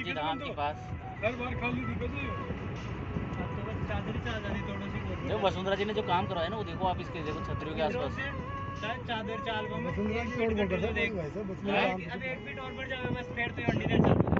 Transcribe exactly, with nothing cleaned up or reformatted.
जी धाम के पास जो वसुंधरा जी ने जो काम करवाया ना वो देखो आप इसके देखो छतरियों के आसपास चादर चाल अब एक फीट और बढ़ जावे बस फिर तो अंडी दे चल